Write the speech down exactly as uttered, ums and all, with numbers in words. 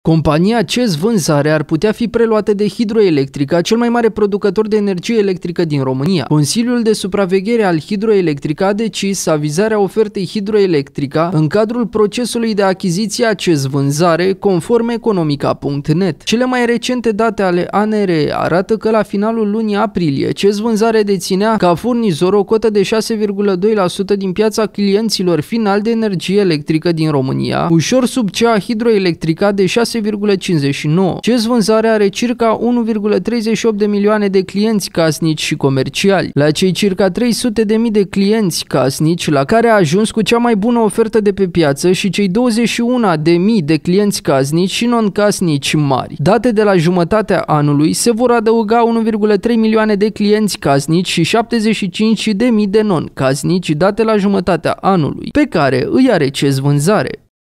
Compania C E S Vânzare ar putea fi preluată de Hidroelectrica, cel mai mare producător de energie electrică din România. Consiliul de Supraveghere al Hidroelectrica a decis avizarea ofertei Hidroelectrica în cadrul procesului de achiziție a C E S Vânzare, conform economica punct net. Cele mai recente date ale A N R E arată că la finalul lunii aprilie C E S Vânzare deținea ca furnizor o cotă de șase virgulă doi la sută din piața clienților finali de energie electrică din România, ușor sub cea a Hidroelectrica de șase virgulă cincizeci și nouă. C E S Vânzare are circa unu virgulă treizeci și opt de milioane de clienți casnici și comerciali. La cei circa trei sute de mii de clienți casnici la care a ajuns cu cea mai bună ofertă de pe piață și cei douăzeci și unu de mii de clienți casnici și non-casnici mari. Date de la jumătatea anului se vor adăuga unu virgulă trei milioane de clienți casnici și șaptezeci și cinci de mii de non-casnici, date la jumătatea anului, pe care îi are C E S Vânzare.